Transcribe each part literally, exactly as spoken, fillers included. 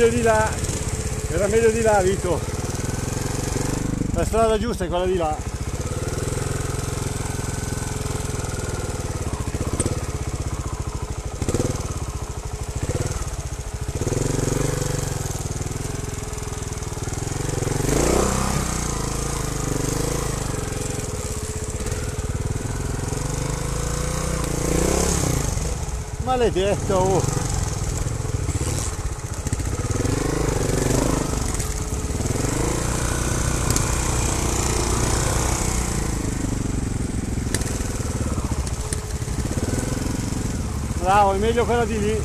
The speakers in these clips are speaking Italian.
meglio di là, era meglio di là, Vito. La strada giusta è quella di là. Maledetto! Oh. Bravo, è meglio quella di lì.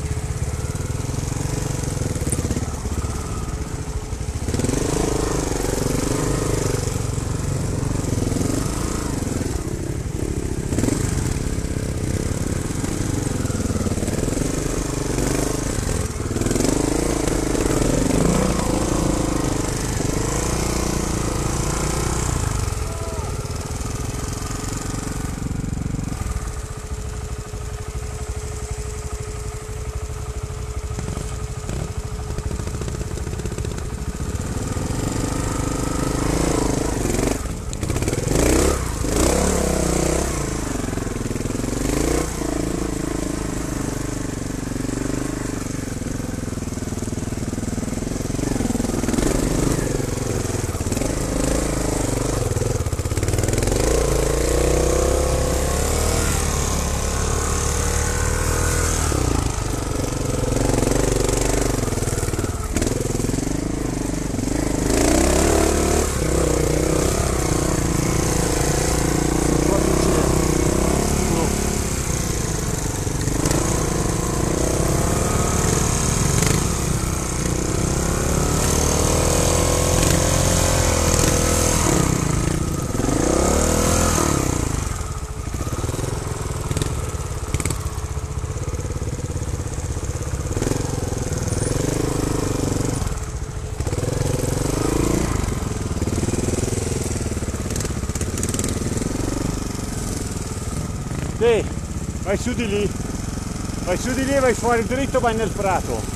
Sì, vai su di lì, vai su di lì e vai fuori dritto, vai nel prato.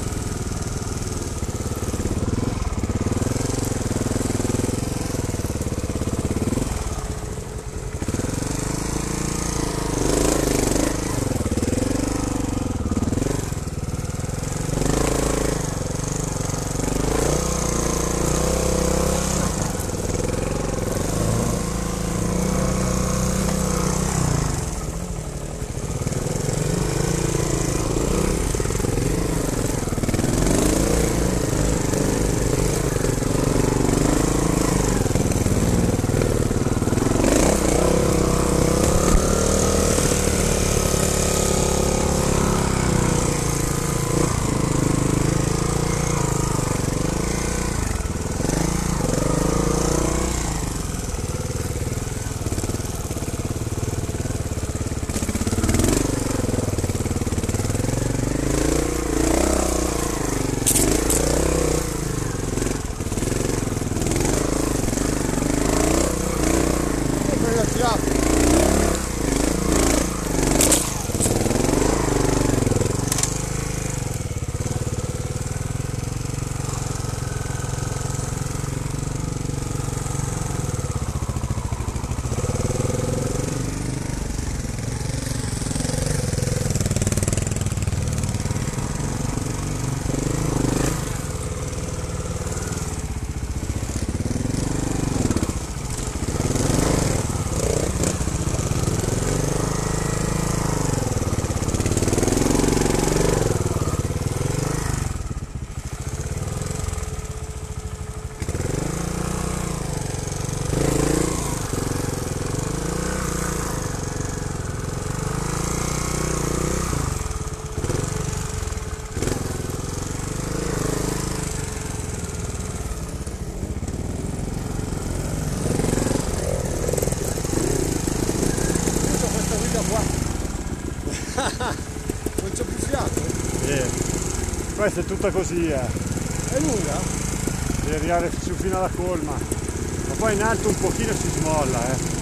Non c'è più fiato? Sì. Questa è tutta così, eh. È lunga? Devi arrivare su fino alla colma. Ma poi in alto un pochino si smolla, eh.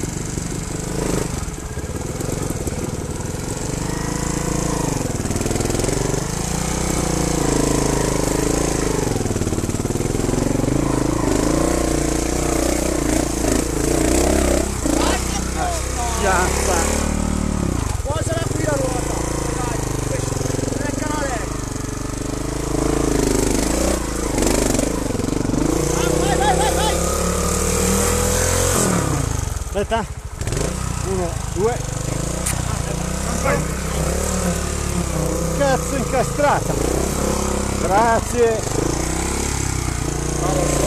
cazzo. Posala qui la ruota. Dai, non è canale. Vai, vai, vai, vai. Aspetta. Uno, due. Cazzo incastrata. Grazie.